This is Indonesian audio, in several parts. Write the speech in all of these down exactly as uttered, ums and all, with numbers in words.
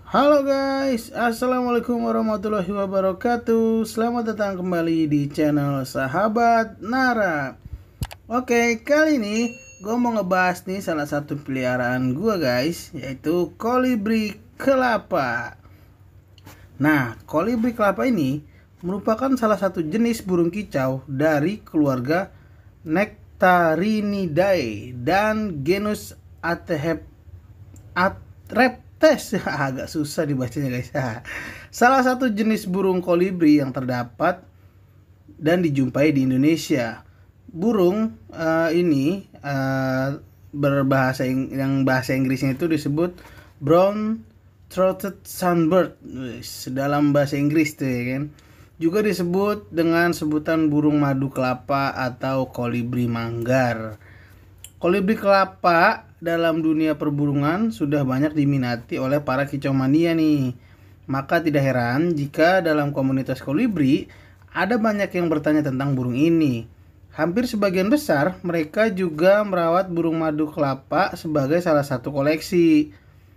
Halo guys, assalamualaikum warahmatullahi wabarakatuh. Selamat datang kembali di channel Sahabat Nara. Oke, kali ini gue mau ngebahas nih salah satu peliharaan gue guys, yaitu kolibri kelapa. Nah, kolibri kelapa ini merupakan salah satu jenis burung kicau dari keluarga Nectarinidae dan genus Athep Atrep tes agak susah dibacanya guys. Salah satu jenis burung kolibri yang terdapat dan dijumpai di Indonesia. Burung uh, ini uh, berbahasa yang bahasa Inggrisnya itu disebut brown throated sunbird dalam bahasa Inggris tuh ya kan. Juga disebut dengan sebutan burung madu kelapa atau kolibri manggar. Kolibri kelapa dalam dunia perburungan sudah banyak diminati oleh para kicau mania nih. Maka tidak heran jika dalam komunitas kolibri ada banyak yang bertanya tentang burung ini. Hampir sebagian besar mereka juga merawat burung madu kelapa sebagai salah satu koleksi.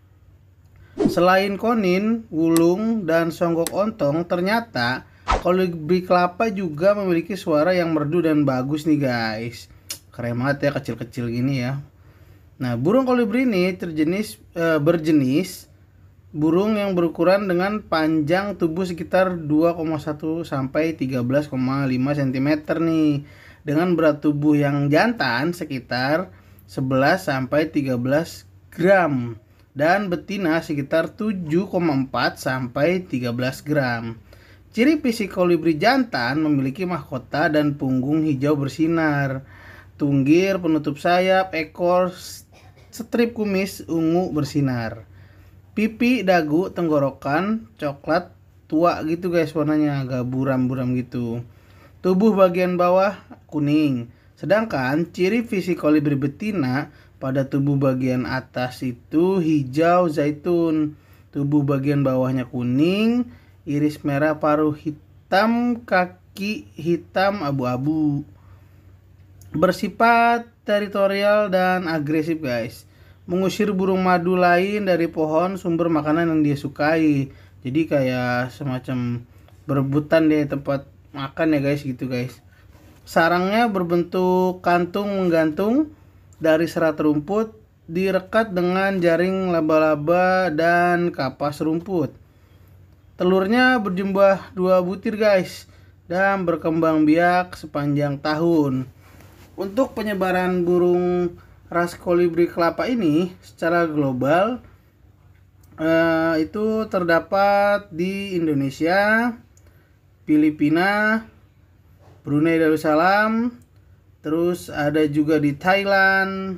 Selain konin, wulung, dan songgok ontong, ternyata kolibri kelapa juga memiliki suara yang merdu dan bagus nih guys. Keren banget ya, kecil-kecil gini ya. Nah, burung kolibri ini terjenis e, berjenis burung yang berukuran dengan panjang tubuh sekitar dua koma satu sampai tiga belas koma lima sentimeter nih, dengan berat tubuh yang jantan sekitar sebelas sampai tiga belas gram dan betina sekitar tujuh koma empat sampai tiga belas gram. Ciri fisik kolibri jantan memiliki mahkota dan punggung hijau bersinar, tunggir, penutup sayap, ekor, strip kumis ungu bersinar. Pipi, dagu, tenggorokan coklat tua gitu guys, warnanya agak buram-buram gitu. Tubuh bagian bawah kuning. Sedangkan ciri fisik kolibri betina pada tubuh bagian atas itu hijau zaitun, tubuh bagian bawahnya kuning, iris merah, paruh hitam, kaki hitam abu-abu. Bersifat teritorial dan agresif guys, mengusir burung madu lain dari pohon sumber makanan yang dia sukai. Jadi kayak semacam berebutan di tempat makan ya guys gitu guys. Sarangnya berbentuk kantung menggantung dari serat rumput, direkat dengan jaring laba-laba dan kapas rumput. Telurnya berjumlah dua butir guys dan berkembang biak sepanjang tahun. Untuk penyebaran burung ras kolibri kelapa ini secara global eh, itu terdapat di Indonesia, Filipina, Brunei Darussalam, terus ada juga di Thailand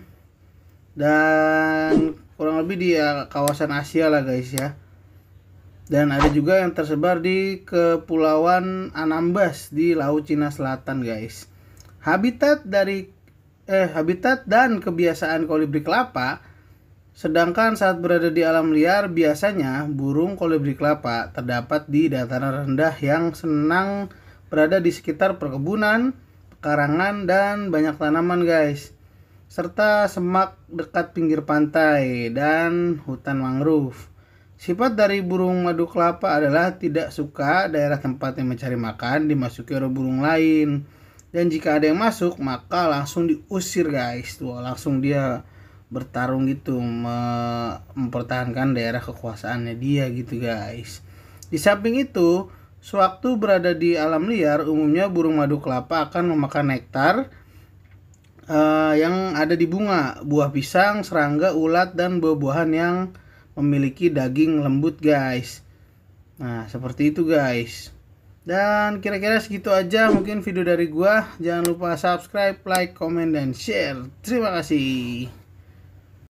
dan kurang lebih di ya, kawasan Asia lah guys ya. Dan ada juga yang tersebar di Kepulauan Anambas di Laut Cina Selatan guys. Habitat dari eh habitat dan kebiasaan kolibri kelapa. Sedangkan saat berada di alam liar, biasanya burung kolibri kelapa terdapat di dataran rendah yang senang berada di sekitar perkebunan, pekarangan, dan banyak tanaman guys, serta semak dekat pinggir pantai dan hutan mangrove. Sifat dari burung madu kelapa adalah tidak suka daerah tempat yang mencari makan dimasuki oleh burung lain. Dan jika ada yang masuk, maka langsung diusir guys. Tuh, langsung dia bertarung gitu, mempertahankan daerah kekuasaannya dia gitu guys. Di samping itu, sewaktu berada di alam liar, umumnya burung madu kelapa akan memakan nektar uh, yang ada di bunga, buah pisang, serangga, ulat, dan buah-buahan yang memiliki daging lembut guys. Nah, seperti itu guys. Dan kira-kira segitu aja mungkin video dari gua. Jangan lupa subscribe, like, comment, dan share. Terima kasih.